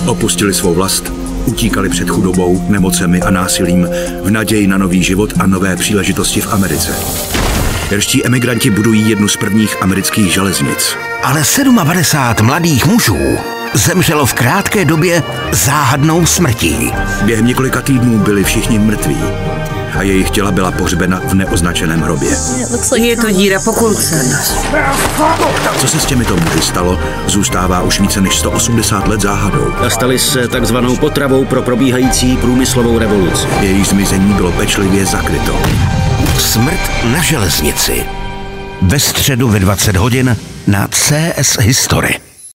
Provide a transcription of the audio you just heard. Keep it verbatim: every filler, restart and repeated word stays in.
Opustili svou vlast, utíkali před chudobou, nemocemi a násilím v naději na nový život a nové příležitosti v Americe. Irští emigranti budují jednu z prvních amerických železnic. Ale padesát sedm mladých mužů zemřelo v krátké době záhadnou smrtí. Během několika týdnů byli všichni mrtví a jejich těla byla pohřbena v neoznačeném hrobě. Je to díra po kulce. Co se s těmito muži stalo, zůstává už více než sto osmdesát let záhadou. A stali se takzvanou potravou pro probíhající průmyslovou revoluci. Jejich zmizení bylo pečlivě zakryto. Smrt na železnici. Ve středu ve dvacet hodin na C S History.